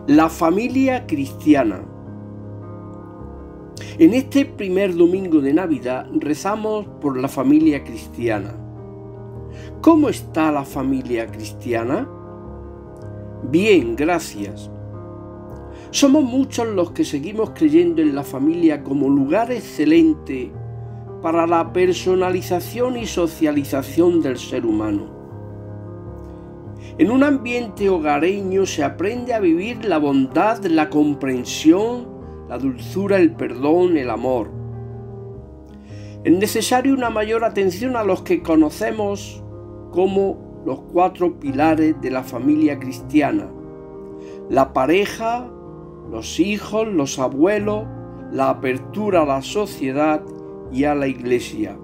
La familia cristiana. En este primer domingo de Navidad rezamos por la familia cristiana. ¿Cómo está la familia cristiana? Bien, gracias. Somos muchos los que seguimos creyendo en la familia como lugar excelente para la personalización y socialización del ser humano. En un ambiente hogareño se aprende a vivir la bondad, la comprensión, la dulzura, el perdón, el amor. Es necesaria una mayor atención a los que conocemos como los 4 pilares de la familia cristiana: la pareja, los hijos, los abuelos, la apertura a la sociedad y a la iglesia.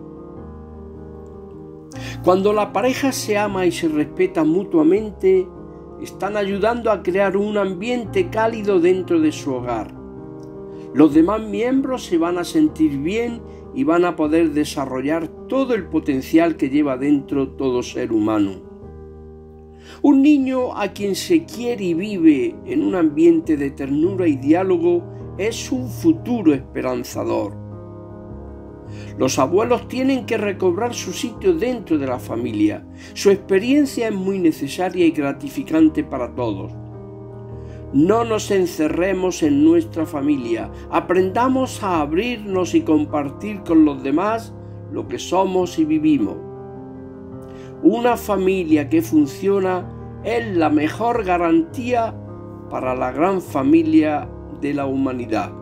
Cuando la pareja se ama y se respeta mutuamente, están ayudando a crear un ambiente cálido dentro de su hogar. Los demás miembros se van a sentir bien y van a poder desarrollar todo el potencial que lleva dentro todo ser humano. Un niño a quien se quiere y vive en un ambiente de ternura y diálogo es un futuro esperanzador. Los abuelos tienen que recobrar su sitio dentro de la familia. Su experiencia es muy necesaria y gratificante para todos. No nos encerremos en nuestra familia. Aprendamos a abrirnos y compartir con los demás lo que somos y vivimos. Una familia que funciona es la mejor garantía para la gran familia de la humanidad.